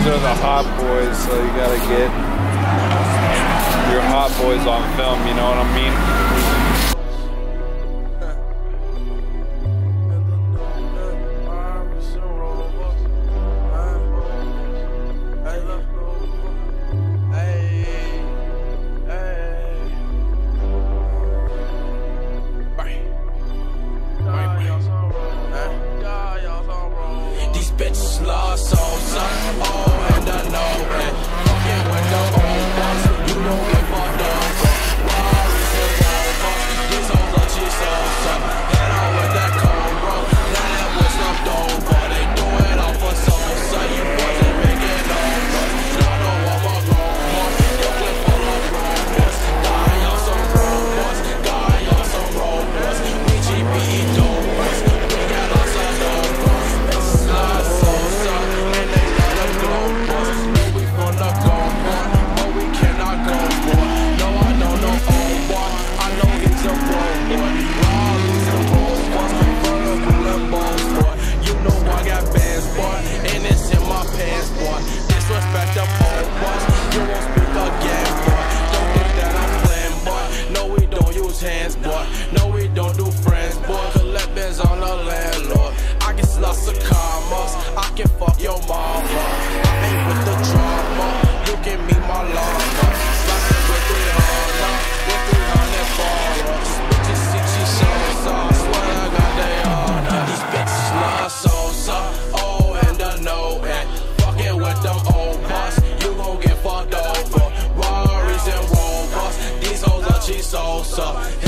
These are the hot boys, so you gotta get your hot boys on film, you know what I mean? These bitches love salsa, oh, and I know it. Fucking with the old ones, you don't get fucked up. Rari's and Rovers, these hoes are cheese salsa. Head on with that Cobra, now that was left over. They do it all for salsa, you wasn't making over. Y'all know I'm a grown boss, your clip full of robots. Got y'all some robots, got y'all some robots. We GBE dopers, we got us a doper. Hands, boy. No, we don't do friends, boy. Collect bands on the landlord. I get lots of commas. I can fuck your mama. I ain't with the drama. You can meet my llama. Sliding with 300, with 300 followers. Bitches see she shows up. Swear I got they on. These bitches love salsa. Oh, and I know it. Fucking with them old boss. You gon' get fucked over. Rari's and Rovers. These hoes are cheese salsa.